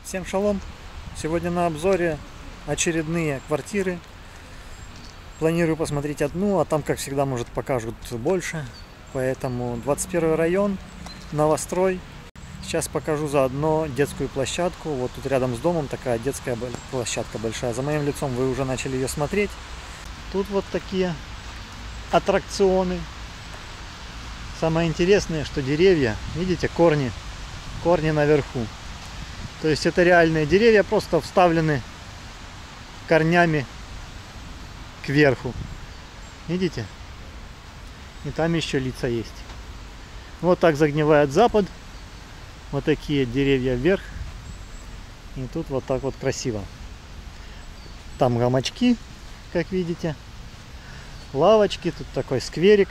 Всем шалом! Сегодня на обзоре очередные квартиры. Планирую посмотреть одну, а там, как всегда, может покажут больше. Поэтому 21 район, новострой. Сейчас покажу заодно детскую площадку. Вот тут рядом с домом такая детская площадка большая. За моим лицом вы уже начали ее смотреть. Тут вот такие аттракционы. Самое интересное, что деревья, видите, корни наверху. То есть это реальные деревья, просто вставлены корнями кверху. Видите? И там еще лица есть. Вот так загнивает запад. Вот такие деревья вверх. И тут вот так вот красиво. Там гамачки, как видите. Лавочки. Тут такой скверик.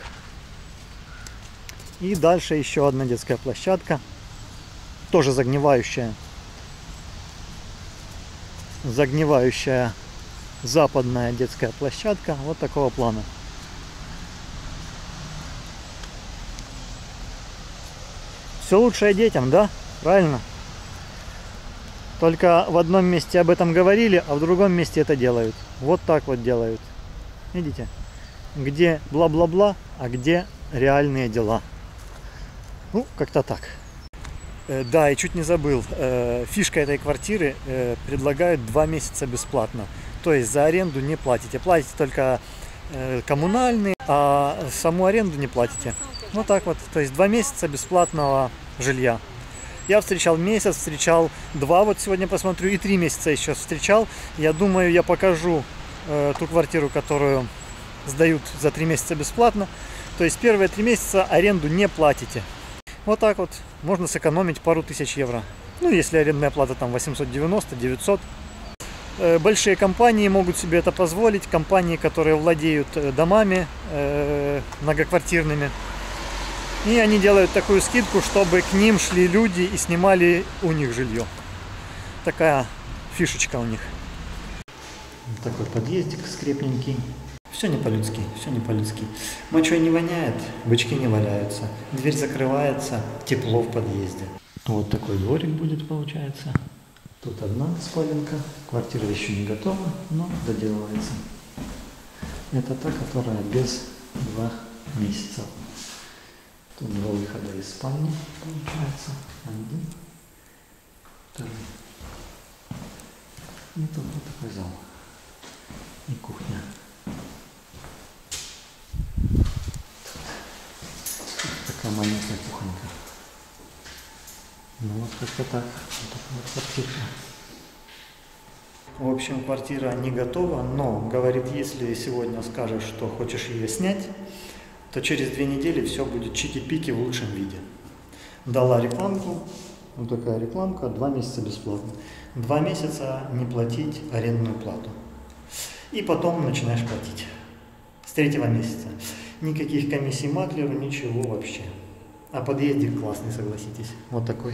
И дальше еще одна детская площадка. Тоже загнивающая западная детская площадка. Вот такого плана. Все лучшее детям, да? Правильно? Только в одном месте об этом говорили, а в другом месте это делают. Вот так вот делают. Видите? Где бла-бла-бла, а где реальные дела. Ну, как-то так. Да, и чуть не забыл. Фишка этой квартиры: предлагают 2 месяца бесплатно. То есть за аренду не платите. Платите только коммунальные, а саму аренду не платите. Вот так вот. То есть 2 месяца бесплатного жилья. Я встречал месяц, встречал 2, вот сегодня посмотрю, и 3 месяца еще встречал. Я думаю, я покажу ту квартиру, которую сдают за 3 месяца бесплатно. То есть первые 3 месяца аренду не платите. Вот так вот можно сэкономить пару тысяч евро. Ну, если арендная плата там 890-900. Большие компании могут себе это позволить. Компании, которые владеют домами многоквартирными. И они делают такую скидку, чтобы к ним шли люди и снимали у них жилье. Такая фишечка у них. Вот такой подъездик скрепненький. Все не по-людски, все не по-людски. Мочой не воняет, бычки не валяются. Дверь закрывается, тепло в подъезде. Вот такой дворик будет, получается. Тут одна спаленка. Квартира еще не готова, но доделывается. Это та, которая без 2 месяца. Тут 2 выхода из спальни, получается. 1, 2. И тут вот такой зал. И кухня. Такая маленькая кухонька. Ну вот как-то так. Вот такая вот квартирка. В общем, квартира не готова, но говорит, если сегодня скажешь, что хочешь ее снять, то через 2 недели все будет чики-пики в лучшем виде. Дала рекламку. Вот такая рекламка. 2 месяца бесплатно. 2 месяца не платить арендную плату. И потом начинаешь платить. С 3-го месяца. Никаких комиссий маклеру, ничего вообще. А подъездик классный, согласитесь. Вот такой.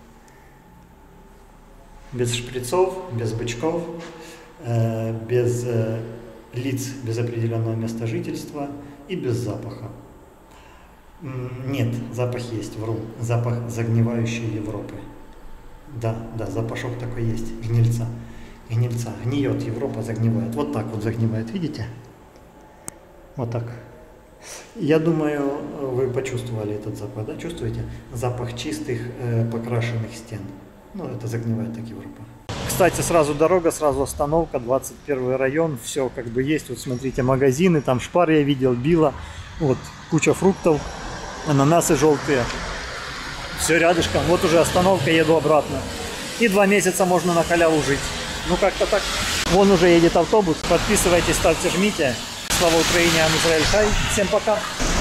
Без шприцов, без бычков, без лиц, без определенного места жительства и без запаха. Нет, запах есть, вру. Запах загнивающей Европы. Да, запашок такой есть. Гнильца. Гниет Европа, загнивает. Вот так вот загнивает, видите? Вот так. Я думаю, вы почувствовали этот запах, да? Чувствуете? Запах чистых покрашенных стен. Ну, это загнивает так Европа. Кстати, сразу дорога, сразу остановка, 21 район, все как бы есть. Вот смотрите, магазины, там Шпар я видел, Била, вот куча фруктов, ананасы желтые. Все рядышком, вот уже остановка, еду обратно. И 2 месяца можно на халяву жить. Ну, как-то так. Вон уже едет автобус. Подписывайтесь, ставьте, жмите. Слава Украине, Ам Израиль Хай. Всем пока.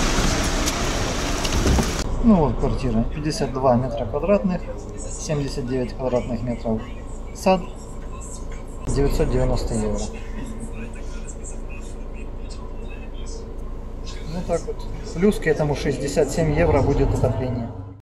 Ну вот квартира. 52 метра квадратных. 79 квадратных метров сад. 990 евро. Вот так вот. Плюс к этому 67 евро будет отопление.